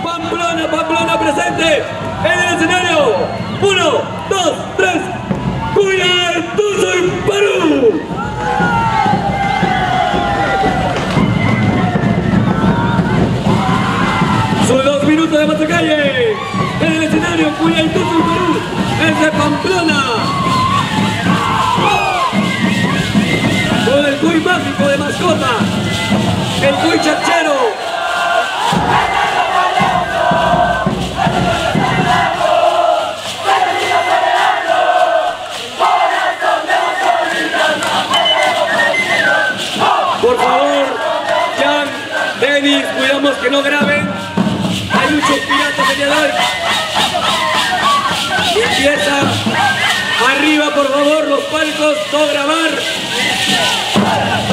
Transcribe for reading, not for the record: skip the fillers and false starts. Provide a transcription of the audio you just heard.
Pamplona, Pamplona presente en el escenario. 1, 2, 3. Cuya el Tuzo y Perú. Son 2 minutos de Matacalle en el escenario. Cuya el Tuzo y Perú es de Pamplona. Con el cuy mágico de mascota, el cuy chachero. Por favor, Jan, Denis, cuidamos que no graben. Hay muchos piratas en el aire. Empieza arriba, por favor, los palcos, no grabar.